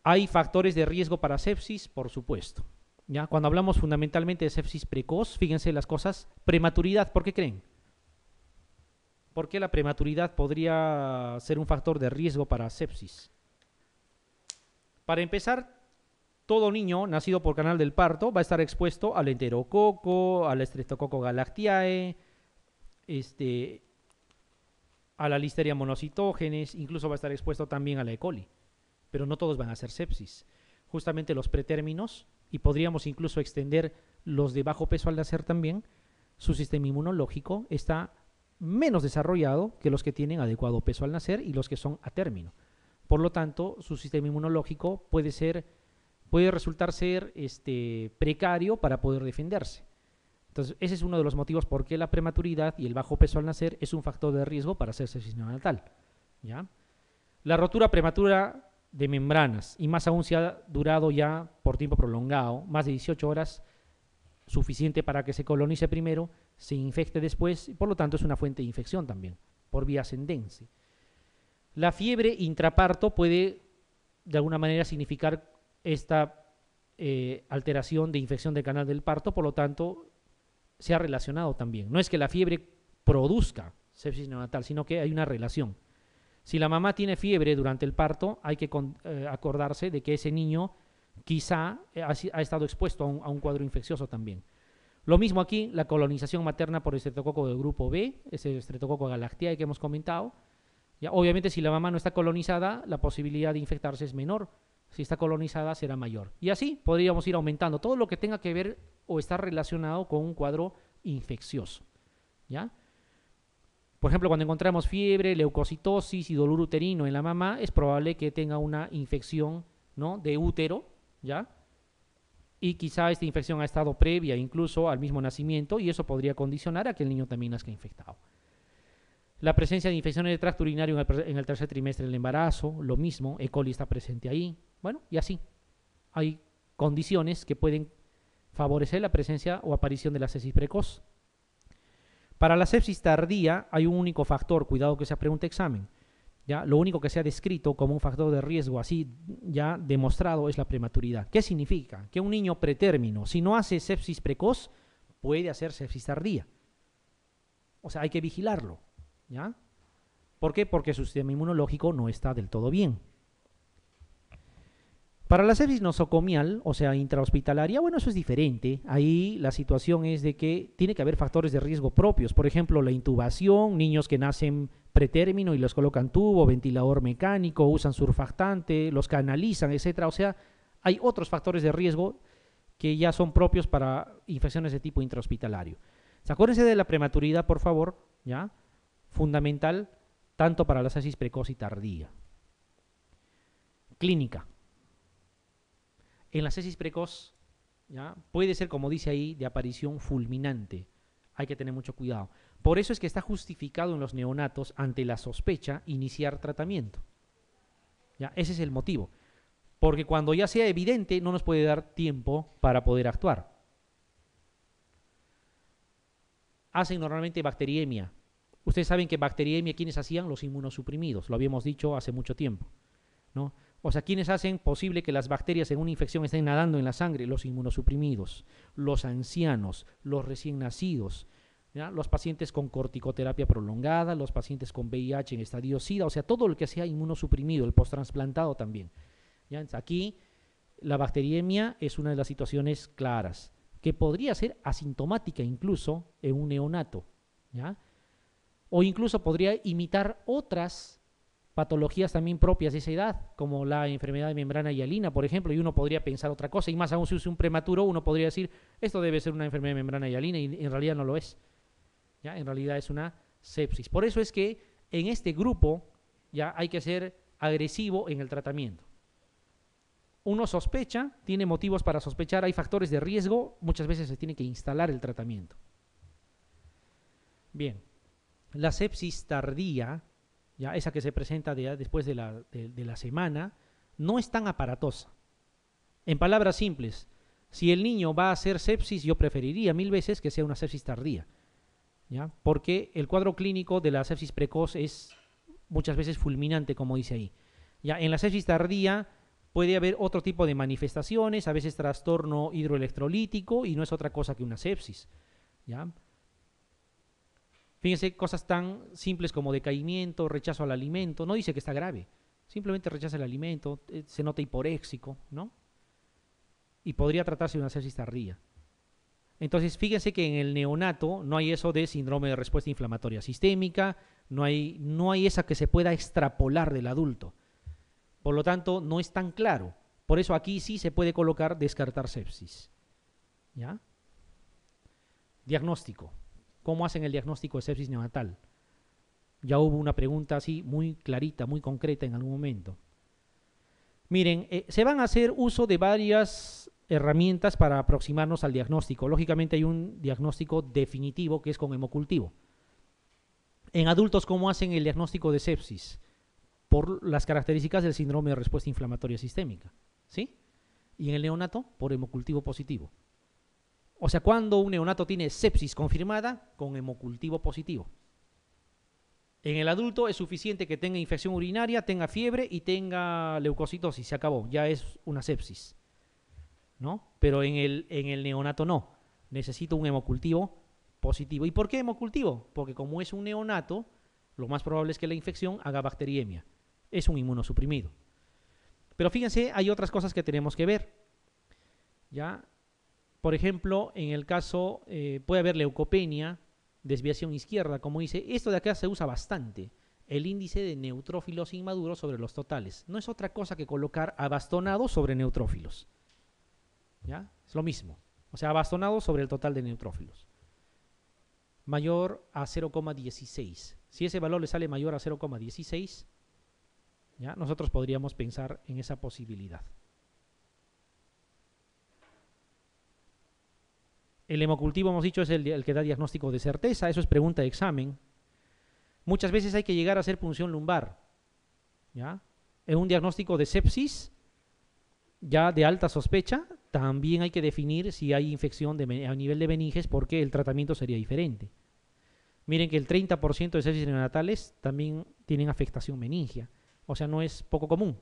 ¿Hay factores de riesgo para sepsis? Por supuesto. ¿Ya? Cuando hablamos fundamentalmente de sepsis precoz, fíjense las cosas. Prematuridad, ¿por qué creen? ¿Por qué la prematuridad podría ser un factor de riesgo para sepsis? Para empezar, todo niño nacido por canal del parto va a estar expuesto al enterococo, al Streptococcus galactiae, este, a la Listeria monocytogenes, incluso va a estar expuesto también a la E. coli. Pero no todos van a ser sepsis. Justamente los pretérminos, y podríamos incluso extender los de bajo peso al nacer también, su sistema inmunológico está menos desarrollado que los que tienen adecuado peso al nacer y los que son a término. Por lo tanto, su sistema inmunológico puede resultar ser precario para poder defenderse. Entonces, ese es uno de los motivos por qué la prematuridad y el bajo peso al nacer es un factor de riesgo para hacer sepsis neonatal. ¿Ya? La rotura prematura de membranas, y más aún si ha durado ya por tiempo prolongado, más de 18 horas, suficiente para que se colonice primero, se infecte después, y por lo tanto es una fuente de infección también, por vía ascendente. La fiebre intraparto puede de alguna manera significar esta alteración de infección del canal del parto, por lo tanto se ha relacionado también. No es que la fiebre produzca sepsis neonatal, sino que hay una relación. Si la mamá tiene fiebre durante el parto, hay que acordarse de que ese niño quizá ha estado expuesto a un cuadro infeccioso también. Lo mismo aquí, la colonización materna por el estreptococo del grupo B, ese estreptococo galactiae que hemos comentado. Ya, obviamente, si la mamá no está colonizada, la posibilidad de infectarse es menor. Si está colonizada, será mayor. Y así podríamos ir aumentando todo lo que tenga que ver o estar relacionado con un cuadro infeccioso. ¿Ya? Por ejemplo, cuando encontramos fiebre, leucocitosis y dolor uterino en la mamá, es probable que tenga una infección, ¿no?, de útero, ¿ya? Y quizá esta infección ha estado previa incluso al mismo nacimiento y eso podría condicionar a que el niño también nazca infectado. La presencia de infecciones de tracto urinario en el tercer trimestre del embarazo, lo mismo, E. coli está presente ahí. Bueno, y así. Hay condiciones que pueden favorecer la presencia o aparición de la sepsis precoz. Para la sepsis tardía hay un único factor, cuidado que sea pregunta examen. ¿Ya? Lo único que se ha descrito como un factor de riesgo así ya demostrado es la prematuridad. ¿Qué significa? Que un niño pretérmino, si no hace sepsis precoz, puede hacer sepsis tardía. O sea, hay que vigilarlo. ¿Ya? ¿Por qué? Porque su sistema inmunológico no está del todo bien. Para la sepsis nosocomial, o sea, intrahospitalaria, bueno, eso es diferente. Ahí la situación es de que tiene que haber factores de riesgo propios. Por ejemplo, la intubación, niños que nacen pretérmino y los colocan tubo, ventilador mecánico, usan surfactante, los canalizan, etcétera. O sea, hay otros factores de riesgo que ya son propios para infecciones de tipo intrahospitalario. O sea, acuérdense de la prematuridad, por favor, ¿ya? Fundamental tanto para la sepsis precoz y tardía. Clínica. En la sepsis precoz, ¿ya?, puede ser, como dice ahí, de aparición fulminante. Hay que tener mucho cuidado. Por eso es que está justificado en los neonatos, ante la sospecha, iniciar tratamiento. ¿Ya? Ese es el motivo. Porque cuando ya sea evidente, no nos puede dar tiempo para poder actuar. Hacen normalmente bacteriemia. Ustedes saben que bacteriemia, ¿quiénes hacían? Los inmunosuprimidos. Lo habíamos dicho hace mucho tiempo, ¿no? O sea, ¿quiénes hacen posible que las bacterias en una infección estén nadando en la sangre? Los inmunosuprimidos, los ancianos, los recién nacidos, ¿ya? Los pacientes con corticoterapia prolongada, los pacientes con VIH en estadio SIDA, o sea, todo lo que sea inmunosuprimido, el posttransplantado también. ¿Ya? Aquí la bacteriemia es una de las situaciones claras, que podría ser asintomática incluso en un neonato, ¿ya? O incluso podría imitar otras patologías también propias de esa edad, como la enfermedad de membrana hialina, por ejemplo, y uno podría pensar otra cosa, y más aún si es un prematuro, uno podría decir, esto debe ser una enfermedad de membrana hialina, y en realidad no lo es. ¿Ya? En realidad es una sepsis. Por eso es que en este grupo ya hay que ser agresivo en el tratamiento. Uno sospecha, tiene motivos para sospechar, hay factores de riesgo, muchas veces se tiene que instalar el tratamiento. Bien, la sepsis tardía, ya esa que se presenta después de la semana, no es tan aparatosa. En palabras simples, si el niño va a hacer sepsis, yo preferiría 1000 veces que sea una sepsis tardía, ¿ya? Porque el cuadro clínico de la sepsis precoz es muchas veces fulminante, como dice ahí. Ya, en la sepsis tardía Puede haber otro tipo de manifestaciones, a veces trastorno hidroelectrolítico, y no es otra cosa que una sepsis, ¿ya? Fíjense, cosas tan simples como decaimiento, rechazo al alimento, no dice que está grave, simplemente rechaza el alimento, se nota hiporéxico, ¿no? Y podría tratarse de una sepsis tardía. Entonces, fíjense que en el neonato no hay eso de síndrome de respuesta inflamatoria sistémica, no hay esa que se pueda extrapolar del adulto. Por lo tanto, no es tan claro. Por eso aquí sí se puede colocar descartar sepsis. ¿Ya? Diagnóstico. ¿Cómo hacen el diagnóstico de sepsis neonatal? Ya hubo una pregunta así muy clarita, muy concreta en algún momento. Miren, se van a hacer uso de varias herramientas para aproximarnos al diagnóstico. Lógicamente hay un diagnóstico definitivo que es con hemocultivo. En adultos, ¿cómo hacen el diagnóstico de sepsis? Por las características del síndrome de respuesta inflamatoria sistémica, ¿sí? Y en el neonato, por hemocultivo positivo. O sea, cuando un neonato tiene sepsis confirmada, con hemocultivo positivo. En el adulto es suficiente que tenga infección urinaria, tenga fiebre y tenga leucocitosis, se acabó, ya es una sepsis, ¿no? Pero en el neonato no, necesita un hemocultivo positivo. ¿Y por qué hemocultivo? Porque como es un neonato, lo más probable es que la infección haga bacteriemia. Es un inmunosuprimido. Pero fíjense, hay otras cosas que tenemos que ver. ¿Ya? Por ejemplo, en el caso, puede haber leucopenia, desviación izquierda, como dice. Esto de acá se usa bastante. El índice de neutrófilos inmaduros sobre los totales. No es otra cosa que colocar abastonado sobre neutrófilos. ¿Ya? Es lo mismo. O sea, abastonado sobre el total de neutrófilos. Mayor a 0,16. Si ese valor le sale mayor a 0,16, ¿ya? Nosotros podríamos pensar en esa posibilidad. El hemocultivo, hemos dicho, es el que da diagnóstico de certeza. Eso es pregunta de examen. Muchas veces hay que llegar a hacer punción lumbar, ¿ya? En un diagnóstico de sepsis, ya de alta sospecha, también hay que definir si hay infección a nivel de meninges, porque el tratamiento sería diferente. Miren que el 30% de sepsis neonatales también tienen afectación meningia. O sea, no es poco común.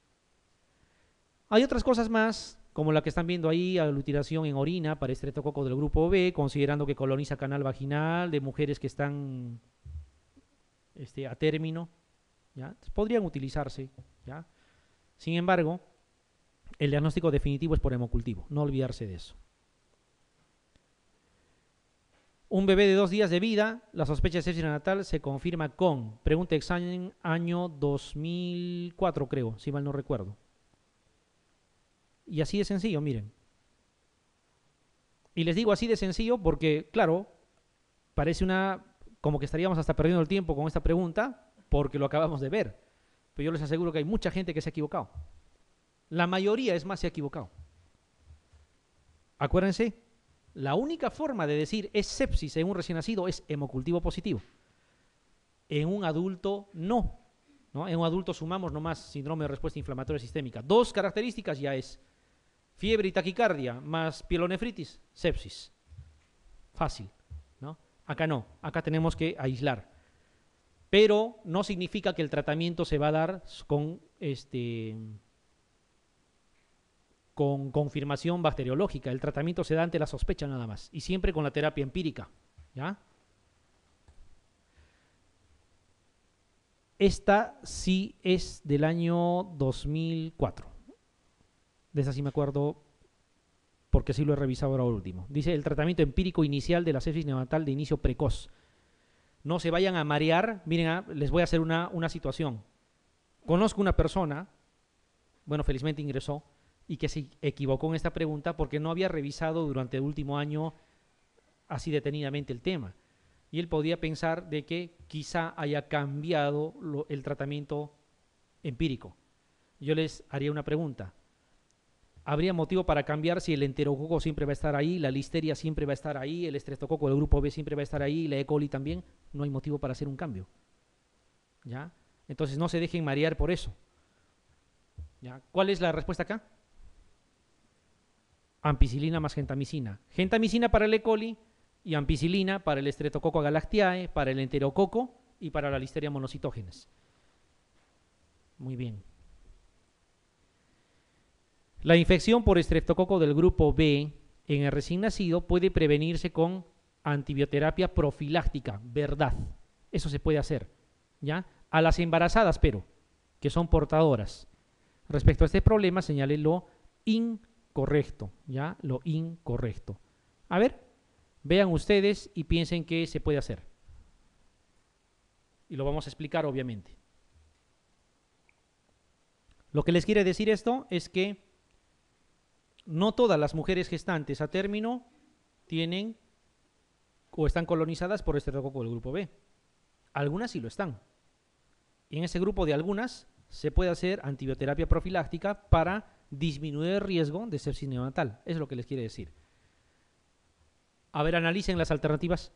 Hay otras cosas más, como la que están viendo ahí, aglutinación en orina para estreptococo del grupo B, considerando que coloniza canal vaginal de mujeres que están a término, ¿ya? Entonces, podrían utilizarse, ¿ya? Sin embargo, el diagnóstico definitivo es por hemocultivo, no olvidarse de eso. Un bebé de 2 días de vida, la sospecha de sepsis neonatal se confirma con, pregunta examen, año 2004 creo, si mal no recuerdo. Y así de sencillo, miren. Y les digo así de sencillo porque, claro, parece como que estaríamos hasta perdiendo el tiempo con esta pregunta porque lo acabamos de ver. Pero yo les aseguro que hay mucha gente que se ha equivocado. La mayoría, es más, se ha equivocado. Acuérdense, la única forma de decir es sepsis en un recién nacido es hemocultivo positivo. En un adulto, no. En un adulto sumamos nomás síndrome de respuesta inflamatoria sistémica. 2 características ya es fiebre y taquicardia más pielonefritis, sepsis. Fácil, ¿no? Acá no, acá tenemos que aislar. Pero no significa que el tratamiento se va a dar con confirmación bacteriológica. El tratamiento se da ante la sospecha nada más. Y siempre con la terapia empírica, ¿ya? Esta sí es del año 2004. De esa sí me acuerdo porque sí lo he revisado ahora último. Dice el tratamiento empírico inicial de la sepsis neonatal de inicio precoz. No se vayan a marear. Miren, les voy a hacer una situación. Conozco una persona, bueno, felizmente ingresó, y que se equivocó en esta pregunta porque no había revisado durante el último año así detenidamente el tema. Y él podía pensar de que quizá haya cambiado el tratamiento empírico. Yo les haría una pregunta. ¿Habría motivo para cambiar si el enterococo siempre va a estar ahí, la listeria siempre va a estar ahí, el estreptococo del grupo B siempre va a estar ahí, la E. coli también? No hay motivo para hacer un cambio, ¿ya? Entonces no se dejen marear por eso, ¿ya? ¿Cuál es la respuesta acá? Ampicilina más gentamicina. Gentamicina para el E. coli y ampicilina para el estreptococo galactiae, para el enterococo y para la listeria monocitógenes. Muy bien. La infección por estreptococo del grupo B en el recién nacido puede prevenirse con antibioterapia profiláctica, verdad. Eso se puede hacer, ¿ya? A las embarazadas, pero, que son portadoras. Respecto a este problema, señale lo incorrecto, ¿ya? Lo incorrecto. A ver, vean ustedes y piensen qué se puede hacer. Y lo vamos a explicar, obviamente. Lo que les quiere decir esto es que no todas las mujeres gestantes a término tienen o están colonizadas por estreptococo del grupo B. Algunas sí lo están. Y en ese grupo de algunas se puede hacer antibioterapia profiláctica para disminuir el riesgo de sepsis neonatal. Eso es lo que les quiere decir. A ver, analicen las alternativas.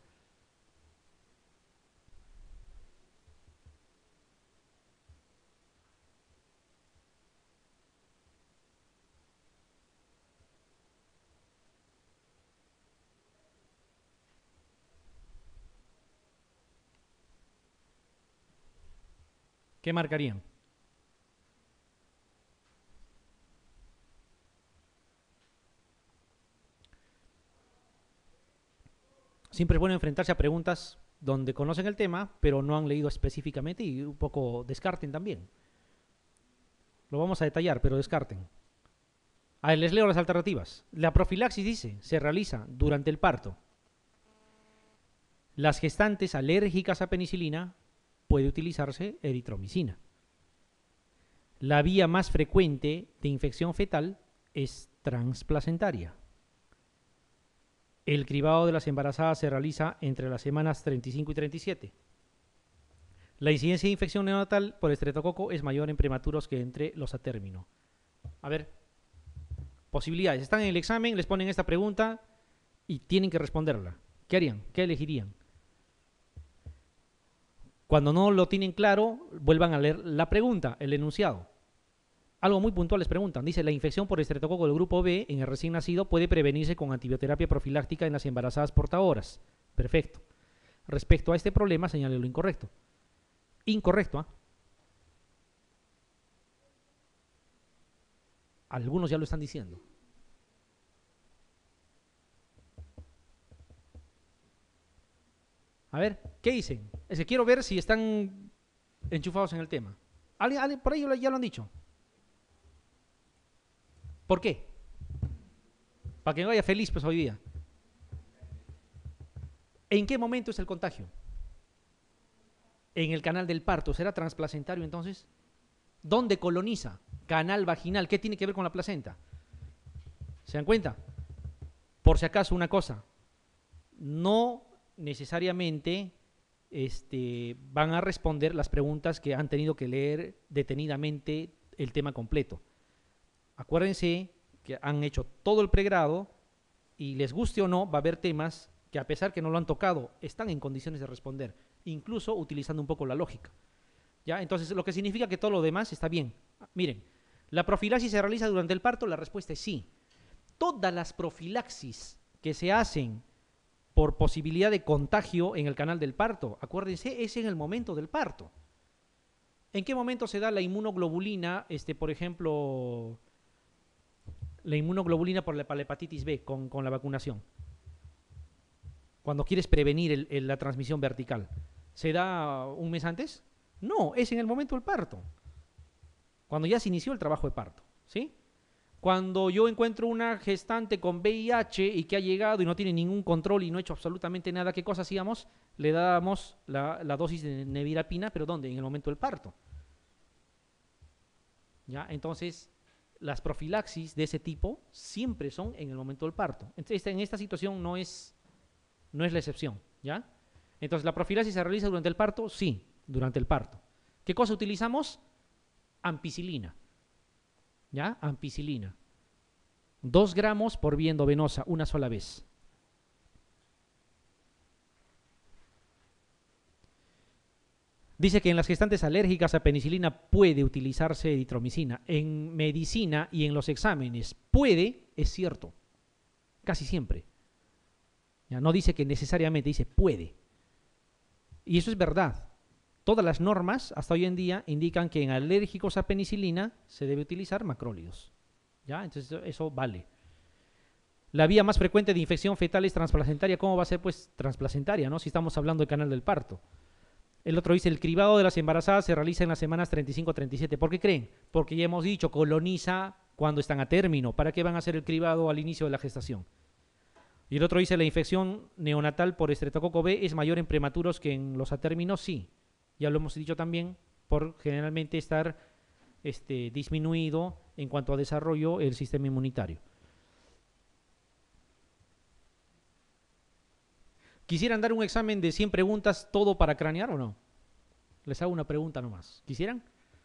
¿Qué marcarían? Siempre es bueno enfrentarse a preguntas donde conocen el tema, pero no han leído específicamente y un poco descarten también. Lo vamos a detallar, pero descarten. A ver, les leo las alternativas. La profilaxis dice, se realiza durante el parto. Las gestantes alérgicas a penicilina puede utilizarse eritromicina. La vía más frecuente de infección fetal es transplacentaria. El cribado de las embarazadas se realiza entre las semanas 35 y 37. La incidencia de infección neonatal por estreptococo es mayor en prematuros que entre los a término. A ver, posibilidades. Están en el examen, les ponen esta pregunta y tienen que responderla. ¿Qué harían? ¿Qué elegirían? Cuando no lo tienen claro, vuelvan a leer la pregunta, el enunciado. Algo muy puntual les preguntan. Dice, la infección por estreptococo del grupo B en el recién nacido puede prevenirse con antibioterapia profiláctica en las embarazadas portadoras. Perfecto. Respecto a este problema, señale lo incorrecto. Incorrecto, ¿ah? Algunos ya lo están diciendo. A ver, ¿qué dicen? Es que quiero ver si están enchufados en el tema. ¿Alguien por ahí ya lo han dicho? ¿Por qué? Para que me vaya feliz pues hoy día. ¿En qué momento es el contagio? En el canal del parto. ¿Será transplacentario entonces? ¿Dónde coloniza? Canal vaginal. ¿Qué tiene que ver con la placenta? ¿Se dan cuenta? Por si acaso una cosa. No necesariamente van a responder las preguntas que han tenido que leer detenidamente el tema completo. Acuérdense que han hecho todo el pregrado y les guste o no, va a haber temas que a pesar que no lo han tocado, están en condiciones de responder, incluso utilizando un poco la lógica. ¿Ya? Entonces, lo que significa que todo lo demás está bien. Miren, ¿la profilaxis se realiza durante el parto? La respuesta es sí. Todas las profilaxis que se hacen por posibilidad de contagio en el canal del parto, acuérdense, es en el momento del parto. ¿En qué momento se da la inmunoglobulina, por ejemplo, la inmunoglobulina por la hepatitis B con la vacunación? Cuando quieres prevenir la transmisión vertical. ¿Se da un mes antes? No, es en el momento del parto. Cuando ya se inició el trabajo de parto, ¿sí? Cuando yo encuentro una gestante con VIH y que ha llegado y no tiene ningún control y no ha hecho absolutamente nada, ¿qué cosa hacíamos? Le dábamos la dosis de nevirapina, ¿pero dónde? En el momento del parto. ¿Ya? Entonces, las profilaxis de ese tipo siempre son en el momento del parto. Entonces, en esta situación no es la excepción, ¿ya? Entonces, ¿la profilaxis se realiza durante el parto? Sí, durante el parto. ¿Qué cosa utilizamos? Ampicilina. ¿Ya? Ampicilina. 2 gramos por vía endovenosa, una sola vez. Dice que en las gestantes alérgicas a penicilina puede utilizarse eritromicina. En medicina y en los exámenes, puede, es cierto, casi siempre. Ya no dice que necesariamente, dice puede. Y eso es verdad. Todas las normas hasta hoy en día indican que en alérgicos a penicilina se debe utilizar macrólidos. ¿Ya? Entonces eso vale. La vía más frecuente de infección fetal es transplacentaria. ¿Cómo va a ser pues transplacentaria, no? Si estamos hablando del canal del parto. El otro dice, el cribado de las embarazadas se realiza en las semanas 35-37. ¿Por qué creen? Porque ya hemos dicho, coloniza cuando están a término. ¿Para qué van a hacer el cribado al inicio de la gestación? Y el otro dice, la infección neonatal por estreptococo B es mayor en prematuros que en los a término. Sí, ya lo hemos dicho también, por generalmente estar disminuido en cuanto a desarrollo el sistema inmunitario. ¿Quisieran dar un examen de 100 preguntas todo para cranear o no? Les hago una pregunta nomás. ¿Quisieran?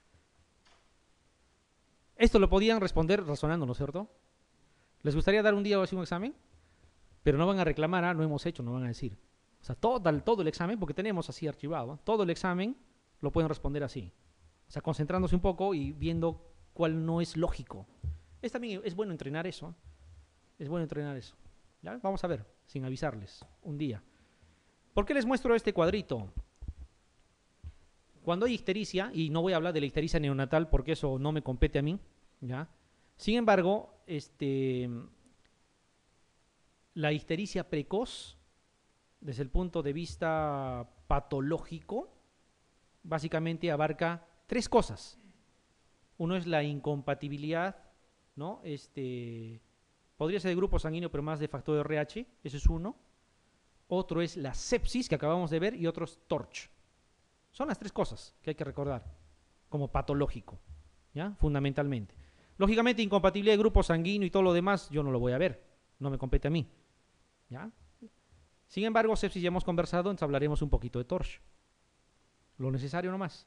Esto lo podían responder razonando, ¿no es cierto? ¿Les gustaría dar un día o así un examen? Pero no van a reclamar, no hemos hecho, no van a decir. O sea, todo el examen, porque tenemos así archivado, todo el examen lo pueden responder así. O sea, concentrándose un poco y viendo cuál no es lógico. También es bueno entrenar eso. Es bueno entrenar eso. ¿Ya? Vamos a ver, sin avisarles, un día. ¿Por qué les muestro este cuadrito? Cuando hay ictericia, y no voy a hablar de la ictericia neonatal porque eso no me compete a mí, ¿ya? Sin embargo, la ictericia precoz, desde el punto de vista patológico, básicamente abarca 3 cosas. Uno es la incompatibilidad, ¿no? Podría ser de grupo sanguíneo, pero más de factor de RH, eso es uno. Otro es la sepsis, que acabamos de ver, y otro es TORCH. Son las 3 cosas que hay que recordar como patológico, ¿ya? Fundamentalmente. Lógicamente, incompatibilidad de grupo sanguíneo y todo lo demás, yo no lo voy a ver, no me compete a mí, ¿ya? Sin embargo, sepsis ya hemos conversado, entonces hablaremos un poquito de TORCH. Lo necesario nomás.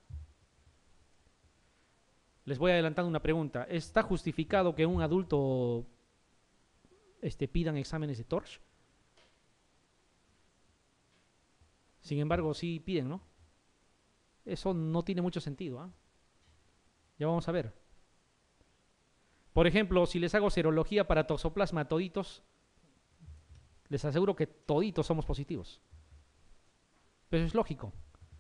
Les voy adelantando una pregunta. ¿Está justificado que un adulto pidan exámenes de TORCH? Sin embargo, sí piden, ¿no? Eso no tiene mucho sentido, ¿eh? Ya vamos a ver. Por ejemplo, si les hago serología para toxoplasma toditos, les aseguro que toditos somos positivos. Pero eso es lógico.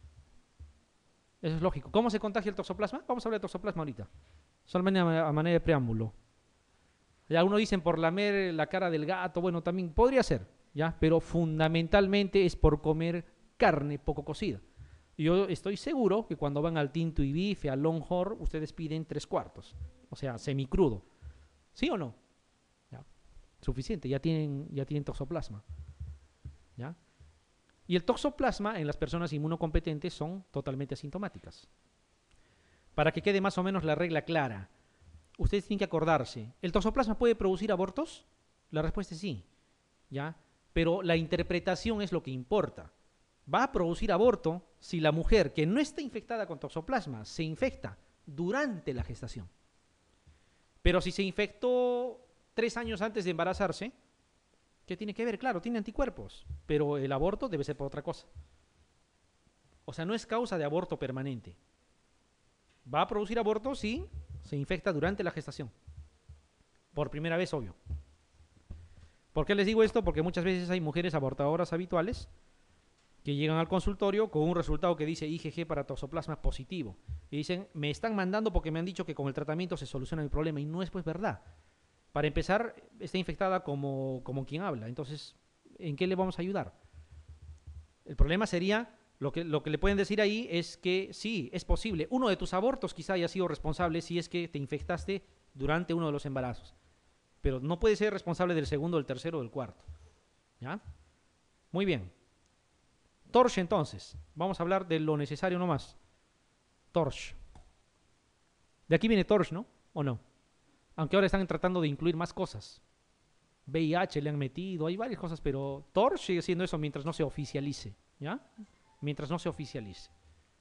Eso es lógico. ¿Cómo se contagia el toxoplasma? Vamos a hablar de toxoplasma ahorita. Solamente a manera de preámbulo. Ya algunos dicen por lamer la cara del gato. Bueno, también podría ser, ¿ya? Pero fundamentalmente es por comer carne poco cocida. Yo estoy seguro que cuando van al Tinto y Bife, al Longhorn, ustedes piden 3/4. O sea, semicrudo. ¿Sí o no? ¿Ya? Suficiente, ya tienen toxoplasma. ¿Ya? Y el toxoplasma en las personas inmunocompetentes son totalmente asintomáticas. Para que quede más o menos la regla clara, ustedes tienen que acordarse, ¿el toxoplasma puede producir abortos? La respuesta es sí, ¿ya? Pero la interpretación es lo que importa. Va a producir aborto si la mujer que no está infectada con toxoplasma se infecta durante la gestación. Pero si se infectó 3 años antes de embarazarse, ¿qué tiene que ver? Claro, tiene anticuerpos, pero el aborto debe ser por otra cosa. O sea, no es causa de aborto permanente. Va a producir aborto si se infecta durante la gestación. Por primera vez, obvio. ¿Por qué les digo esto? Porque muchas veces hay mujeres abortadoras habituales que llegan al consultorio con un resultado que dice IgG para toxoplasma positivo. Y dicen, me están mandando porque me han dicho que con el tratamiento se soluciona mi problema. Y no es pues verdad. Para empezar, está infectada como quien habla. Entonces, ¿en qué le vamos a ayudar? El problema sería, lo que le pueden decir ahí es que sí, es posible. Uno de tus abortos quizá haya sido responsable si es que te infectaste durante uno de los embarazos. Pero no puede ser responsable del segundo, del tercero o del cuarto. ¿Ya? Muy bien. TORCH entonces. Vamos a hablar de lo necesario nomás. TORCH. De aquí viene TORCH, ¿no? ¿O no? Aunque ahora están tratando de incluir más cosas. VIH le han metido, hay varias cosas, pero TORCH sigue siendo eso mientras no se oficialice, ¿ya? Mientras no se oficialice.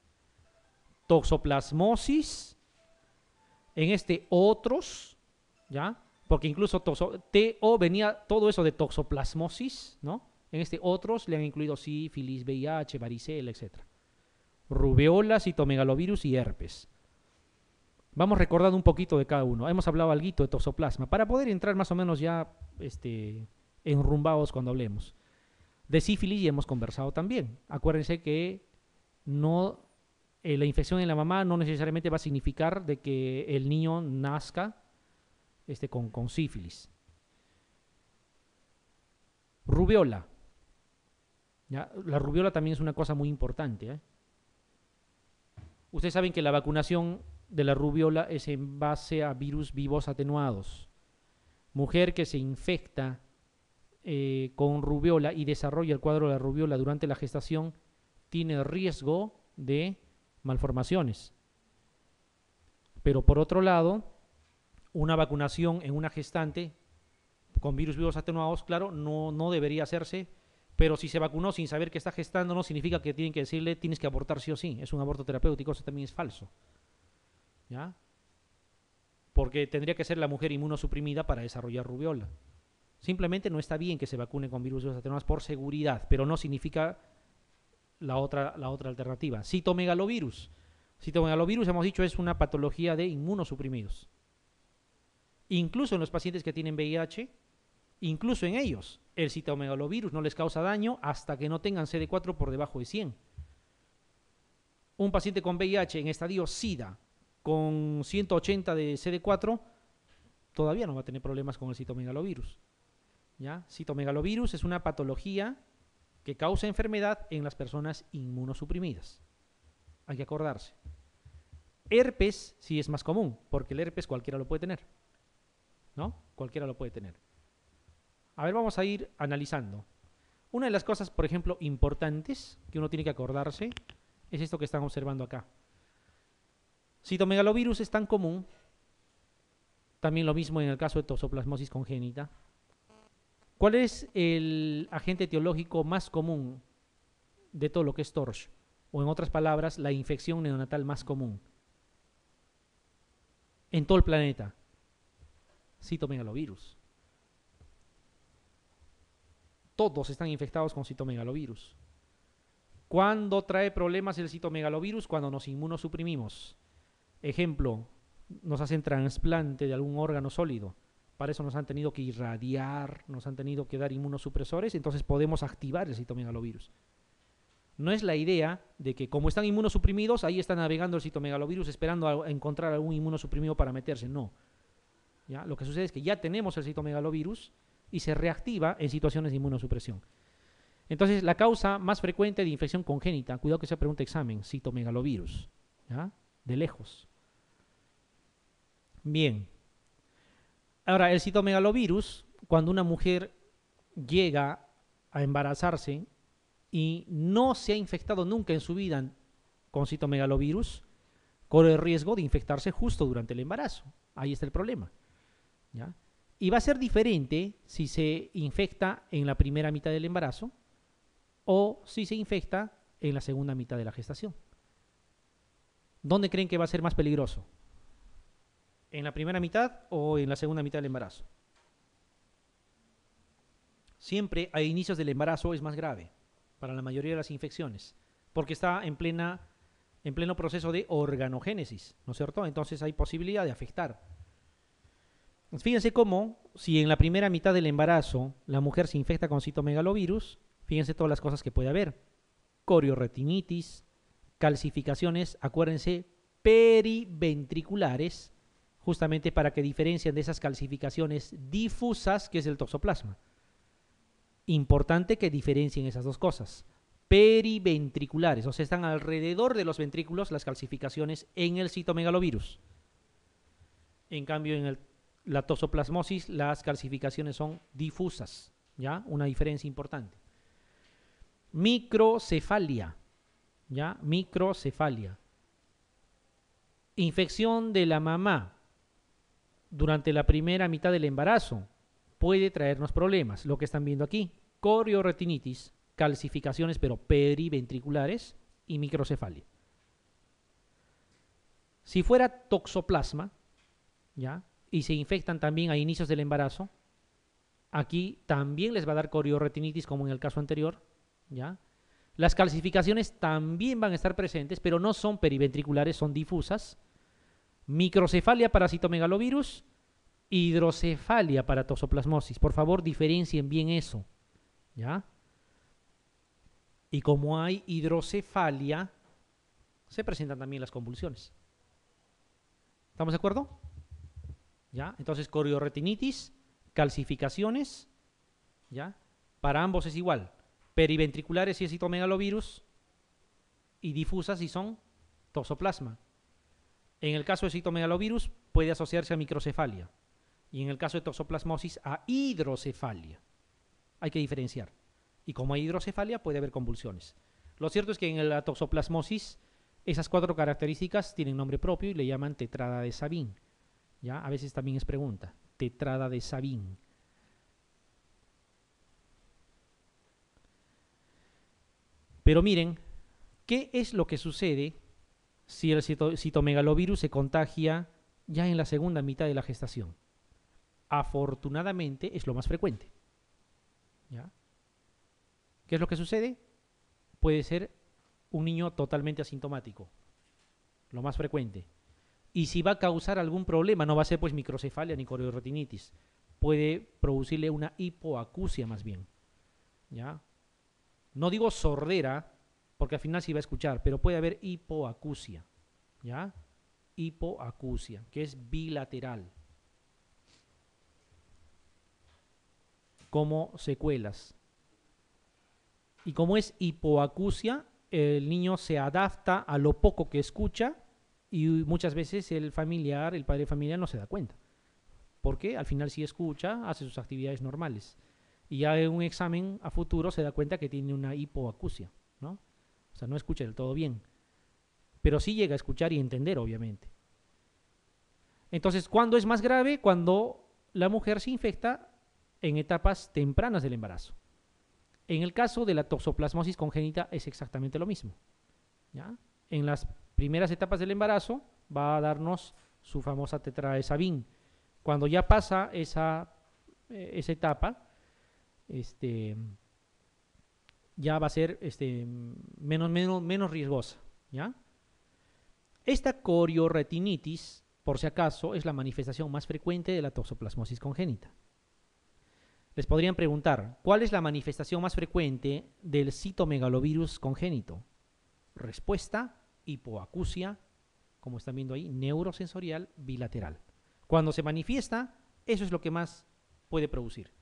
Toxoplasmosis, en otros, ¿ya? Porque incluso TO venía todo eso de toxoplasmosis, ¿no? En otros le han incluido sífilis, VIH, varicela, etc. Rubeola, citomegalovirus y herpes. Vamos recordando un poquito de cada uno. Hemos hablado algo de toxoplasma para poder entrar más o menos ya enrumbados cuando hablemos. De sífilis ya hemos conversado también. Acuérdense que no, la infección en la mamá no necesariamente va a significar de que el niño nazca con sífilis. Rubiola. ¿Ya? La rubiola también es una cosa muy importante, ¿eh? Ustedes saben que la vacunación de la rubiola es en base a virus vivos atenuados. Mujer que se infecta con rubiola y desarrolla el cuadro de la rubiola durante la gestación tiene riesgo de malformaciones. Pero por otro lado, una vacunación en una gestante con virus vivos atenuados, claro, no debería hacerse, pero si se vacunó sin saber que está gestando, no significa que tienen que decirle tienes que abortar sí o sí. Es un aborto terapéutico, eso también es falso. ¿Ya? Porque tendría que ser la mujer inmunosuprimida para desarrollar rubiola. Simplemente no está bien que se vacune con virus vivos atenuados por seguridad, pero no significa la otra alternativa. Citomegalovirus. Citomegalovirus, hemos dicho, es una patología de inmunosuprimidos. Incluso en los pacientes que tienen VIH, incluso en ellos, el citomegalovirus no les causa daño hasta que no tengan CD4 por debajo de 100. Un paciente con VIH en estadio SIDA con 180 de CD4 todavía no va a tener problemas con el citomegalovirus. ¿Ya? Citomegalovirus es una patología que causa enfermedad en las personas inmunosuprimidas. Hay que acordarse. Herpes sí es más común, porque el herpes cualquiera lo puede tener. ¿No? Cualquiera lo puede tener. A ver, vamos a ir analizando. Una de las cosas, por ejemplo, importantes que uno tiene que acordarse es esto que están observando acá. Citomegalovirus es tan común, también lo mismo en el caso de toxoplasmosis congénita. ¿Cuál es el agente etiológico más común de todo lo que es TORCH? O en otras palabras, la infección neonatal más común en todo el planeta. Citomegalovirus. Todos están infectados con citomegalovirus. ¿Cuándo trae problemas el citomegalovirus? Cuando nos inmunosuprimimos. Ejemplo, nos hacen trasplante de algún órgano sólido. Para eso nos han tenido que irradiar, nos han tenido que dar inmunosupresores, entonces podemos activar el citomegalovirus. No es la idea de que como están inmunosuprimidos, ahí está navegando el citomegalovirus esperando a encontrar algún inmunosuprimido para meterse. No. ¿Ya? Lo que sucede es que ya tenemos el citomegalovirus y se reactiva en situaciones de inmunosupresión. Entonces, la causa más frecuente de infección congénita, cuidado que sea pregunta examen, citomegalovirus. ¿Ya? De lejos. Bien. Ahora, el citomegalovirus, cuando una mujer llega a embarazarse y no se ha infectado nunca en su vida con citomegalovirus, corre el riesgo de infectarse justo durante el embarazo. Ahí está el problema. ¿Ya? Y va a ser diferente si se infecta en la primera mitad del embarazo o si se infecta en la segunda mitad de la gestación. ¿Dónde creen que va a ser más peligroso? ¿En la primera mitad o en la segunda mitad del embarazo? Siempre a inicios del embarazo es más grave para la mayoría de las infecciones, porque está en pleno proceso de organogénesis, ¿no es cierto? Entonces hay posibilidad de afectar. Fíjense cómo, si en la primera mitad del embarazo la mujer se infecta con citomegalovirus, fíjense todas las cosas que puede haber. Corioretinitis, calcificaciones, acuérdense, periventriculares, justamente para que diferencien de esas calcificaciones difusas, que es el toxoplasma. Importante que diferencien esas dos cosas. Periventriculares, o sea, están alrededor de los ventrículos las calcificaciones en el citomegalovirus. En cambio, en la toxoplasmosis, las calcificaciones son difusas, ¿ya? Una diferencia importante. Microcefalia, ¿ya? Microcefalia. Infección de la mamá durante la primera mitad del embarazo puede traernos problemas. Lo que están viendo aquí, corioretinitis, calcificaciones pero periventriculares y microcefalia. Si fuera toxoplasma, ¿ya? Y se infectan también a inicios del embarazo, aquí también les va a dar corioretinitis como en el caso anterior, ¿ya? Las calcificaciones también van a estar presentes, pero no son periventriculares, son difusas. Microcefalia para citomegalovirus, hidrocefalia para toxoplasmosis. Por favor, diferencien bien eso, ¿ya? Y como hay hidrocefalia, se presentan también las convulsiones. ¿Estamos de acuerdo? ¿ya? Entonces, corioretinitis, calcificaciones, ¿ya? Para ambos es igual. Periventriculares si es citomegalovirus y difusas si son toxoplasma. En el caso de citomegalovirus puede asociarse a microcefalia y en el caso de toxoplasmosis a hidrocefalia. Hay que diferenciar. Y como hay hidrocefalia puede haber convulsiones. Lo cierto es que en la toxoplasmosis esas 4 características tienen nombre propio y le llaman tetrada de Sabin. ¿Ya? A veces también es pregunta. Tetrada de Sabin. Pero miren, ¿qué es lo que sucede si el citomegalovirus se contagia ya en la segunda mitad de la gestación? Afortunadamente es lo más frecuente. ¿Ya? ¿Qué es lo que sucede? Puede ser un niño totalmente asintomático, lo más frecuente. Y si va a causar algún problema, no va a ser pues microcefalia ni corioretinitis. Puede producirle una hipoacusia más bien. ¿Ya? No digo sordera, porque al final sí va a escuchar, pero puede haber hipoacusia. ¿Ya? Hipoacusia, que es bilateral. Como secuelas. Y como es hipoacusia, el niño se adapta a lo poco que escucha y muchas veces el familiar, el padre familiar no se da cuenta. Porque al final sí escucha, hace sus actividades normales. Y ya en un examen a futuro se da cuenta que tiene una hipoacusia, ¿no? O sea, no escucha del todo bien. Pero sí llega a escuchar y entender, obviamente. Entonces, ¿cuándo es más grave? Cuando la mujer se infecta en etapas tempranas del embarazo. En el caso de la toxoplasmosis congénita es exactamente lo mismo. ¿Ya? En las primeras etapas del embarazo va a darnos su famosa tetrada de Sabin. Cuando ya pasa esa etapa, ya va a ser menos riesgosa. ¿Ya? Esta corioretinitis, por si acaso, es la manifestación más frecuente de la toxoplasmosis congénita. Les podrían preguntar, ¿cuál es la manifestación más frecuente del citomegalovirus congénito? Respuesta, hipoacusia, como están viendo ahí, neurosensorial bilateral. Cuando se manifiesta, eso es lo que más puede producir.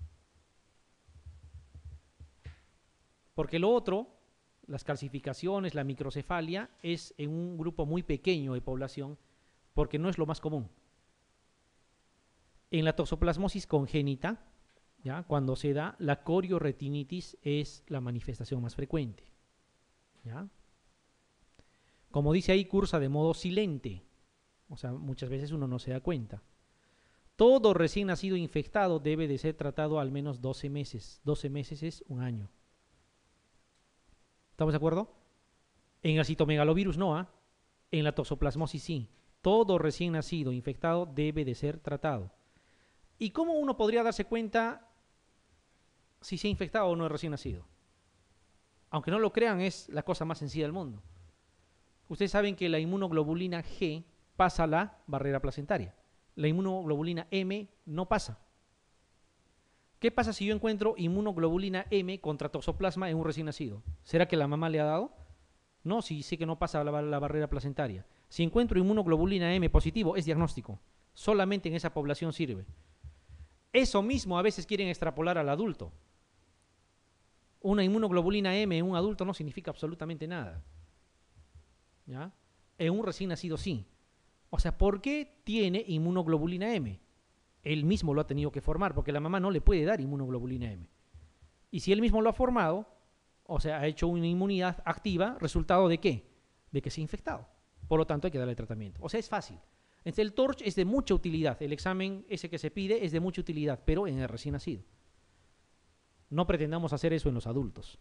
Porque lo otro, las calcificaciones, la microcefalia, es en un grupo muy pequeño de población, porque no es lo más común. En la toxoplasmosis congénita, ¿ya? Cuando se da, la corioretinitis es la manifestación más frecuente. ¿Ya? Como dice ahí, cursa de modo silente. O sea, muchas veces uno no se da cuenta. Todo recién nacido infectado debe de ser tratado al menos 12 meses. 12 meses es un año. ¿Estamos de acuerdo? En el citomegalovirus no, ¿ah? En la toxoplasmosis sí. Todo recién nacido infectado debe de ser tratado. ¿Y cómo uno podría darse cuenta si se ha infectado o no es recién nacido? Aunque no lo crean, es la cosa más sencilla del mundo. Ustedes saben que la inmunoglobulina G pasa la barrera placentaria. La inmunoglobulina M no pasa. ¿Qué pasa si yo encuentro inmunoglobulina M contra toxoplasma en un recién nacido? ¿Será que la mamá le ha dado? No, si sé que no pasa la barrera placentaria. Si encuentro inmunoglobulina M positivo, es diagnóstico. Solamente en esa población sirve. Eso mismo a veces quieren extrapolar al adulto. Una inmunoglobulina M en un adulto no significa absolutamente nada. ¿Ya? En un recién nacido sí. O sea, ¿por qué tiene inmunoglobulina M? Él mismo lo ha tenido que formar, porque la mamá no le puede dar inmunoglobulina M. Y si él mismo lo ha formado, o sea, ha hecho una inmunidad activa, ¿resultado de qué? De que se ha infectado. Por lo tanto, hay que darle tratamiento. O sea, es fácil. Entonces, el TORCH es de mucha utilidad. El examen ese que se pide es de mucha utilidad, pero en el recién nacido. No pretendamos hacer eso en los adultos.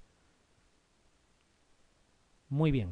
Muy bien.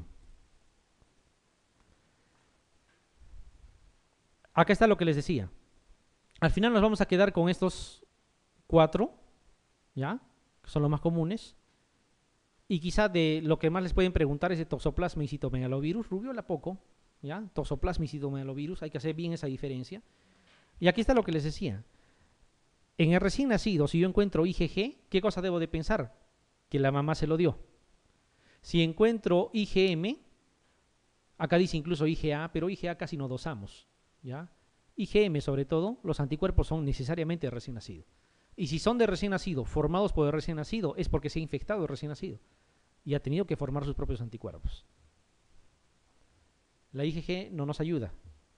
Acá está lo que les decía. Al final nos vamos a quedar con estos 4, ¿ya? Que son los más comunes. Y quizá de lo que más les pueden preguntar es de toxoplasma y citomegalovirus. Rubiola poco, ¿ya? Toxoplasma y citomegalovirus, hay que hacer bien esa diferencia. Y aquí está lo que les decía. En el recién nacido, si yo encuentro IgG, ¿qué cosa debo de pensar? Que la mamá se lo dio. Si encuentro IgM, acá dice incluso IgA, pero IgA casi no dosamos, ¿ya? IgM sobre todo, los anticuerpos son necesariamente de recién nacido. Y si son de recién nacido, formados por el recién nacido, es porque se ha infectado el recién nacido y ha tenido que formar sus propios anticuerpos. La IgG no nos ayuda.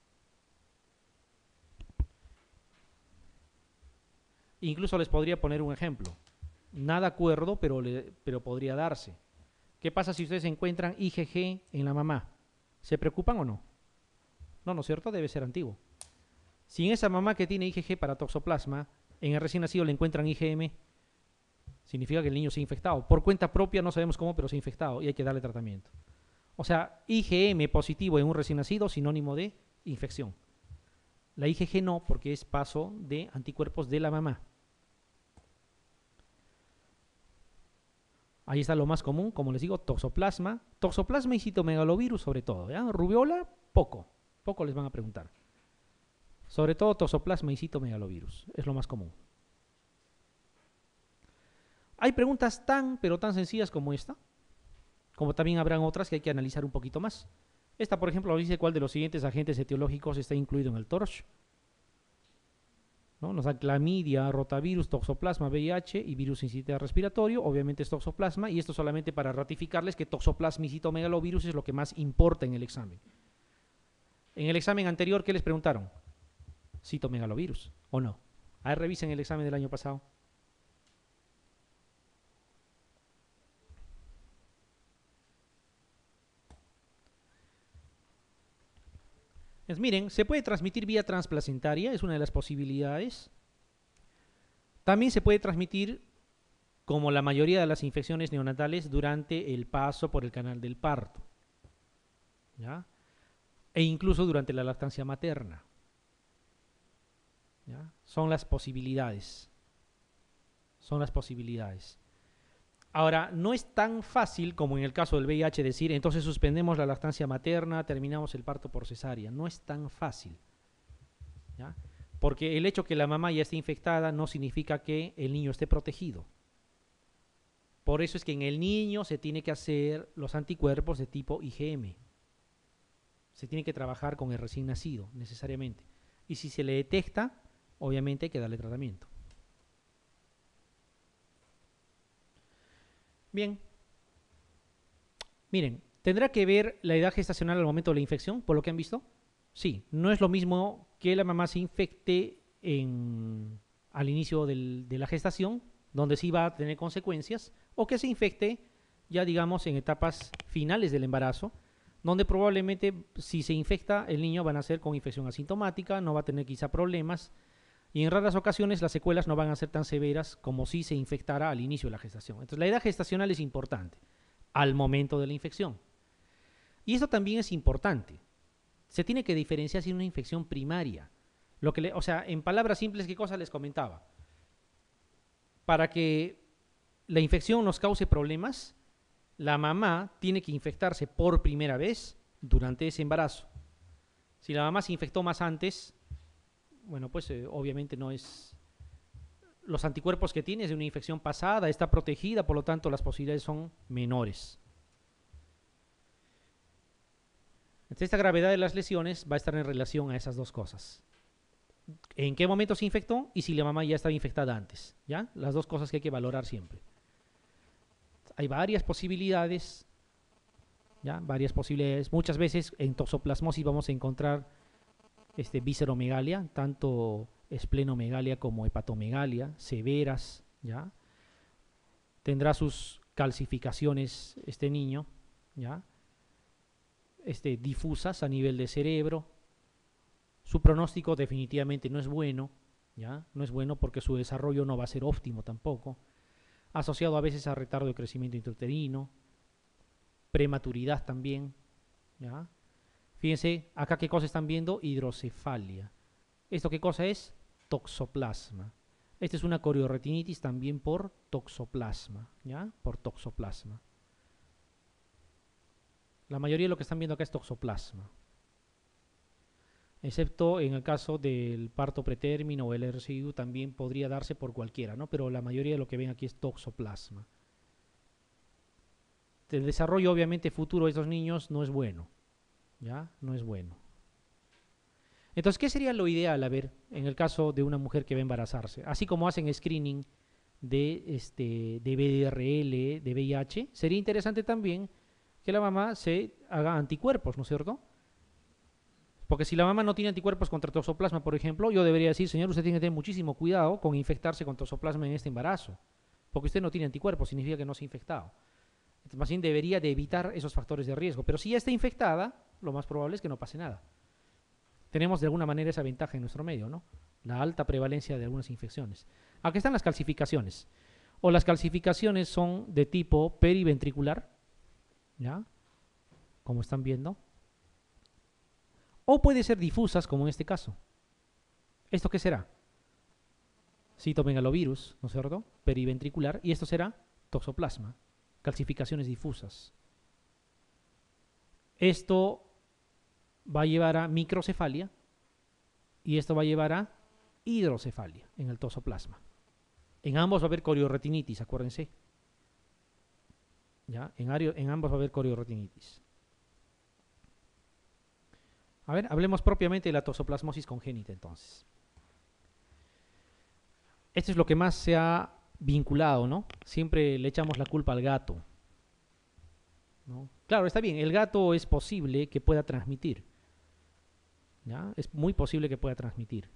Incluso les podría poner un ejemplo. Nada acuerdo, pero podría darse. ¿Qué pasa si ustedes encuentran IgG en la mamá? ¿Se preocupan o no? No, ¿no es cierto? Debe ser antiguo. Si en esa mamá que tiene IgG para toxoplasma, en el recién nacido le encuentran IgM, significa que el niño se ha infectado. Por cuenta propia no sabemos cómo, pero se ha infectado y hay que darle tratamiento. O sea, IgM positivo en un recién nacido, sinónimo de infección. La IgG no, porque es paso de anticuerpos de la mamá. Ahí está lo más común, como les digo, toxoplasma. Toxoplasma y citomegalovirus sobre todo. ¿Ya? Rubiola, poco les van a preguntar. Sobre todo toxoplasma y citomegalovirus. Es lo más común. Hay preguntas pero tan sencillas como esta. Como también habrán otras que hay que analizar un poquito más. Esta, por ejemplo, dice cuál de los siguientes agentes etiológicos está incluido en el TORCH. ¿No? Nos da clamidia, rotavirus, toxoplasma, VIH y virus sincitial respiratorio. Obviamente es toxoplasma. Y esto solamente para ratificarles que toxoplasma y citomegalovirus es lo que más importa en el examen. En el examen anterior, ¿qué les preguntaron? Citomegalovirus, ¿o no? A ver, revisen el examen del año pasado. Miren, se puede transmitir vía transplacentaria, es una de las posibilidades. También se puede transmitir, como la mayoría de las infecciones neonatales, durante el paso por el canal del parto. ¿Ya? E incluso durante la lactancia materna. ¿Ya? Son las posibilidades. Son las posibilidades. Ahora, no es tan fácil como en el caso del VIH decir, entonces suspendemos la lactancia materna, terminamos el parto por cesárea. No es tan fácil. ¿Ya? Porque el hecho que la mamá ya esté infectada no significa que el niño esté protegido. Por eso es que en el niño se tiene que hacer los anticuerpos de tipo IgM. Se tiene que trabajar con el recién nacido, necesariamente. Y si se le detecta, obviamente hay que darle tratamiento. Bien. Miren, ¿tendrá que ver la edad gestacional al momento de la infección, por lo que han visto? Sí, no es lo mismo que la mamá se infecte al inicio de la gestación, donde sí va a tener consecuencias, o que se infecte ya digamos en etapas finales del embarazo, donde probablemente si se infecta el niño va a nacer con infección asintomática, no va a tener quizá problemas, y en raras ocasiones las secuelas no van a ser tan severas como si se infectara al inicio de la gestación. Entonces la edad gestacional es importante al momento de la infección. Y eso también es importante. Se tiene que diferenciar si es una infección primaria. O sea, en palabras simples, ¿qué cosa les comentaba? Para que la infección nos cause problemas, la mamá tiene que infectarse por primera vez durante ese embarazo. Si la mamá se infectó más antes, bueno, pues obviamente no es... Los anticuerpos que tiene es de una infección pasada, está protegida, por lo tanto las posibilidades son menores. Entonces, esta gravedad de las lesiones va a estar en relación a esas dos cosas. ¿En qué momento se infectó? Y si la mamá ya estaba infectada antes. ¿Ya? Las dos cosas que hay que valorar siempre. Hay varias posibilidades. ¿Ya? Varias posibilidades. Muchas veces en toxoplasmosis vamos a encontrar visceromegalia, tanto esplenomegalia como hepatomegalia, severas. ¿Ya? Tendrá sus calcificaciones este niño. ¿Ya? Difusas a nivel de cerebro. Su pronóstico definitivamente no es bueno, ¿ya? No es bueno porque su desarrollo no va a ser óptimo tampoco, asociado a veces a retardo de crecimiento intrauterino, prematuridad también, ¿ya? Fíjense, acá qué cosa están viendo, hidrocefalia. ¿Esto qué cosa es? Toxoplasma. Esta es una corioretinitis también por toxoplasma, ¿ya? Por toxoplasma. La mayoría de lo que están viendo acá es toxoplasma. Excepto en el caso del parto pretérmino o el RCIU también podría darse por cualquiera, ¿no? Pero la mayoría de lo que ven aquí es toxoplasma. El desarrollo obviamente futuro de estos niños no es bueno, ¿ya? No es bueno. Entonces, ¿qué sería lo ideal, a ver, en el caso de una mujer que va a embarazarse? Así como hacen screening de VDRL, de VIH, sería interesante también que la mamá se haga anticuerpos, ¿no es cierto? Porque si la mamá no tiene anticuerpos contra toxoplasma, por ejemplo, yo debería decir, señor, usted tiene que tener muchísimo cuidado con infectarse con toxoplasma en este embarazo. Porque usted no tiene anticuerpos, significa que no se ha infectado. Entonces, más bien debería de evitar esos factores de riesgo. Pero si ya está infectada, lo más probable es que no pase nada. Tenemos de alguna manera esa ventaja en nuestro medio, ¿no? La alta prevalencia de algunas infecciones. Aquí están las calcificaciones. O las calcificaciones son de tipo periventricular, ¿ya? Como están viendo. O puede ser difusas, como en este caso. ¿Esto qué será? Citomegalovirus, ¿no es cierto? Periventricular. Y esto será toxoplasma, calcificaciones difusas. Esto va a llevar a microcefalia y esto va a llevar a hidrocefalia en el toxoplasma. En ambos va a haber corioretinitis, acuérdense. ¿Ya? En ambos va a haber corioretinitis. A ver, hablemos propiamente de la toxoplasmosis congénita entonces. Esto es lo que más se ha vinculado, ¿no? Siempre le echamos la culpa al gato, ¿no? Claro, está bien, el gato es posible que pueda transmitir, ¿ya? Es muy posible que pueda transmitir.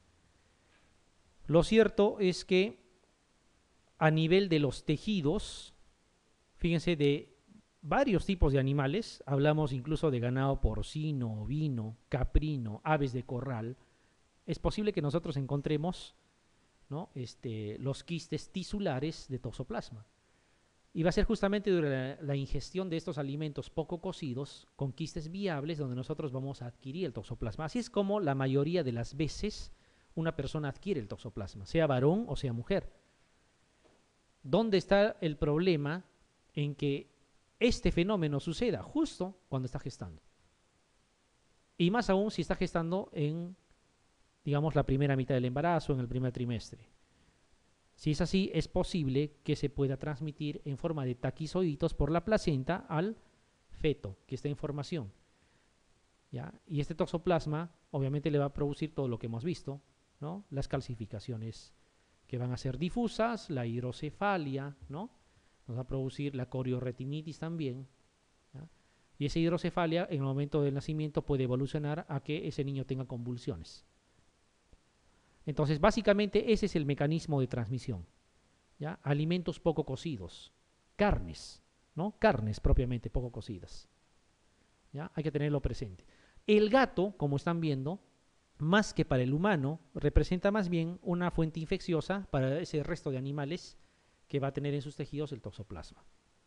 Lo cierto es que a nivel de los tejidos, fíjense, de varios tipos de animales, hablamos incluso de ganado porcino, ovino, caprino, aves de corral, es posible que nosotros encontremos, ¿no? Los quistes tisulares de toxoplasma. Y va a ser justamente durante la ingestión de estos alimentos poco cocidos, con quistes viables, donde nosotros vamos a adquirir el toxoplasma. Así es como la mayoría de las veces una persona adquiere el toxoplasma, sea varón o sea mujer. ¿Dónde está el problema en que este fenómeno suceda? Justo cuando está gestando. Y más aún si está gestando en, digamos, la primera mitad del embarazo, en el primer trimestre. Si es así, es posible que se pueda transmitir en forma de taquizoiditos por la placenta al feto que está en formación, ¿ya? Y este toxoplasma obviamente le va a producir todo lo que hemos visto, ¿no? Las calcificaciones que van a ser difusas, la hidrocefalia, ¿no? Nos va a producir la corioretinitis también, ¿ya? Y esa hidrocefalia en el momento del nacimiento puede evolucionar a que ese niño tenga convulsiones. Entonces, básicamente ese es el mecanismo de transmisión, ¿ya? Alimentos poco cocidos, carnes, ¿no? Carnes propiamente poco cocidas, ¿ya? Hay que tenerlo presente. El gato, como están viendo, más que para el humano, representa más bien una fuente infecciosa para ese resto de animales que va a tener en sus tejidos el toxoplasma.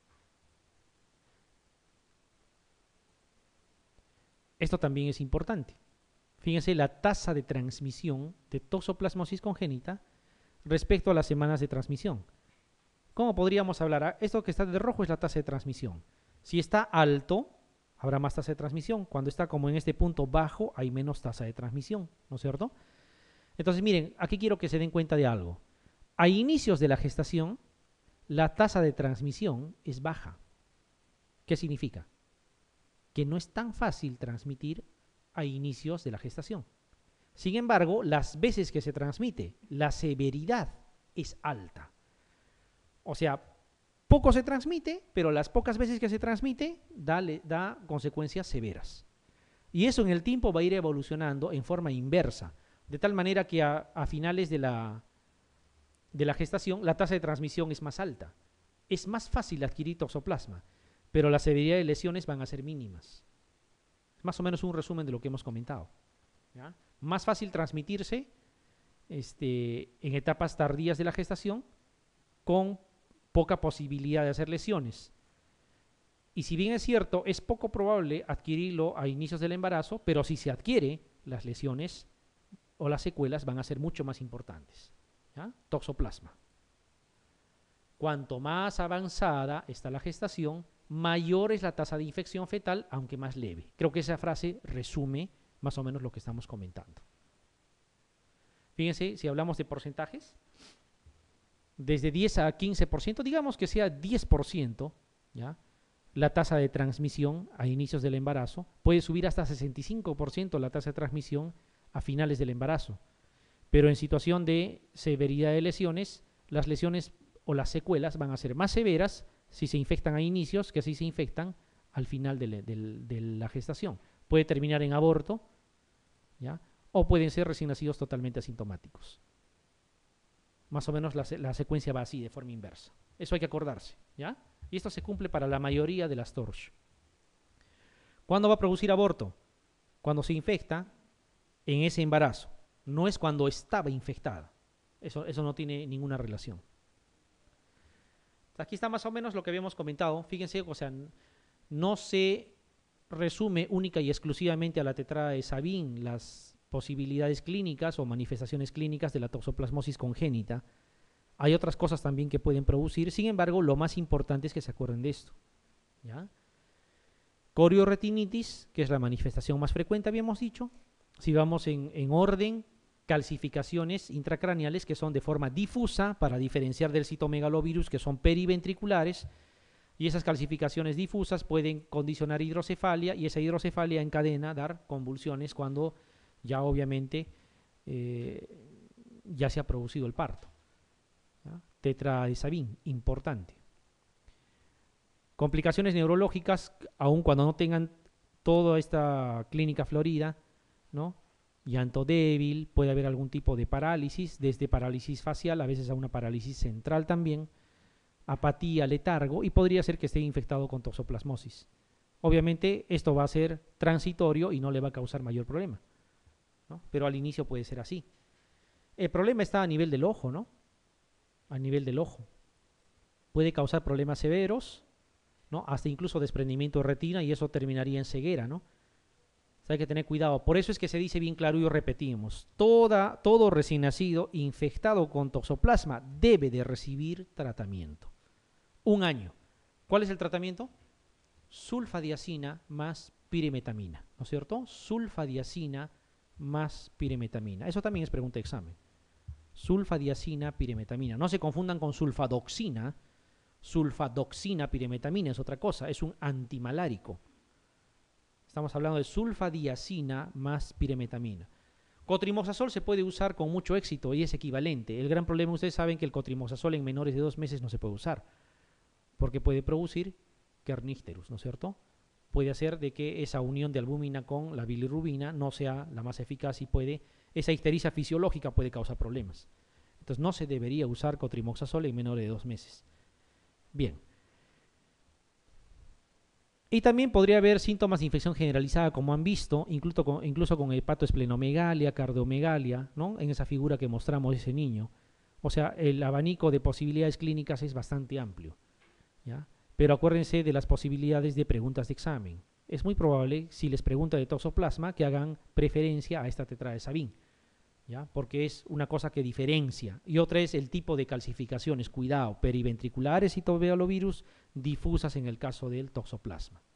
Esto también es importante. Fíjense la tasa de transmisión de toxoplasmosis congénita respecto a las semanas de transmisión. ¿Cómo podríamos hablar? Esto que está de rojo es la tasa de transmisión. Si está alto, habrá más tasa de transmisión. Cuando está como en este punto bajo, hay menos tasa de transmisión, ¿no es cierto? Entonces, miren, aquí quiero que se den cuenta de algo. A inicios de la gestación, la tasa de transmisión es baja. ¿Qué significa? Que no es tan fácil transmitir a inicios de la gestación. Sin embargo, las veces que se transmite, la severidad es alta. O sea, poco se transmite, pero las pocas veces que se transmite da consecuencias severas. Y eso en el tiempo va a ir evolucionando en forma inversa, de tal manera que a finales de la gestación la tasa de transmisión es más alta. Es más fácil adquirir toxoplasma, pero la severidad de lesiones van a ser mínimas. Más o menos un resumen de lo que hemos comentado, ¿ya? Más fácil transmitirse en etapas tardías de la gestación con poca posibilidad de hacer lesiones. Y si bien es cierto, es poco probable adquirirlo a inicios del embarazo, pero si se adquiere, las lesiones o las secuelas van a ser mucho más importantes, ¿ya? Toxoplasma. Cuanto más avanzada está la gestación, mayor es la tasa de infección fetal, aunque más leve. Creo que esa frase resume más o menos lo que estamos comentando. Fíjense, si hablamos de porcentajes, desde 10 a 15%, digamos que sea 10%, ¿ya? La tasa de transmisión a inicios del embarazo, puede subir hasta 65% la tasa de transmisión a finales del embarazo. Pero en situación de severidad de lesiones, las lesiones o las secuelas van a ser más severas si se infectan a inicios que si se infectan al final de la gestación. Puede terminar en aborto, ¿ya? O pueden ser recién nacidos totalmente asintomáticos. Más o menos la secuencia va así, de forma inversa. Eso hay que acordarse, ¿ya? Y esto se cumple para la mayoría de las TORCH. ¿Cuándo va a producir aborto? Cuando se infecta en ese embarazo. No es cuando estaba infectada. Eso no tiene ninguna relación. Aquí está más o menos lo que habíamos comentado. Fíjense, o sea, no se resume única y exclusivamente a la tetrada de Sabin las posibilidades clínicas o manifestaciones clínicas de la toxoplasmosis congénita. Hay otras cosas también que pueden producir. Sin embargo, lo más importante es que se acuerden de esto, ¿ya? Corioretinitis, que es la manifestación más frecuente, habíamos dicho. Si vamos en orden, calcificaciones intracraneales que son de forma difusa, para diferenciar del citomegalovirus, que son periventriculares, y esas calcificaciones difusas pueden condicionar hidrocefalia, y esa hidrocefalia encadena dar convulsiones cuando ya obviamente ya se ha producido el parto, ¿ya? Tetra de Sabin, importante. Complicaciones neurológicas, aun cuando no tengan toda esta clínica florida, ¿no? Llanto débil, puede haber algún tipo de parálisis, desde parálisis facial, a veces a una parálisis central también, apatía, letargo, y podría ser que esté infectado con toxoplasmosis. Obviamente esto va a ser transitorio y no le va a causar mayor problema, ¿no? Pero al inicio puede ser así. El problema está a nivel del ojo, ¿no? A nivel del ojo. Puede causar problemas severos, ¿no? Hasta incluso desprendimiento de retina, y eso terminaría en ceguera, ¿no? O sea, hay que tener cuidado. Por eso es que se dice bien claro y repetimos: todo recién nacido infectado con toxoplasma debe de recibir tratamiento. 1 año. ¿Cuál es el tratamiento? Sulfadiazina más pirimetamina, ¿no es cierto? Sulfadiazina más pirimetamina. Eso también es pregunta de examen. Sulfadiazina, pirimetamina. No se confundan con sulfadoxina. Sulfadoxina, pirimetamina es otra cosa, es un antimalárico. Estamos hablando de sulfadiazina más pirimetamina. Cotrimoxazol se puede usar con mucho éxito y es equivalente. El gran problema, ustedes saben que el cotrimoxazol en menores de 2 meses no se puede usar, porque puede producir kernícterus, ¿no es cierto? Puede hacer de que esa unión de albúmina con la bilirrubina no sea la más eficaz y esa ictericia fisiológica puede causar problemas. Entonces no se debería usar cotrimoxazol en menores de 2 meses. Bien. Y también podría haber síntomas de infección generalizada, como han visto, incluso con hepatoesplenomegalia, cardiomegalia, ¿no? En esa figura que mostramos de ese niño. O sea, el abanico de posibilidades clínicas es bastante amplio, ¿ya? Pero acuérdense de las posibilidades de preguntas de examen. Es muy probable, si les pregunta de toxoplasma, que hagan preferencia a esta tetrada de Sabin, ¿ya? Porque es una cosa que diferencia. Y otra es el tipo de calcificaciones, cuidado, periventriculares citomegalovirus, difusas en el caso del toxoplasma.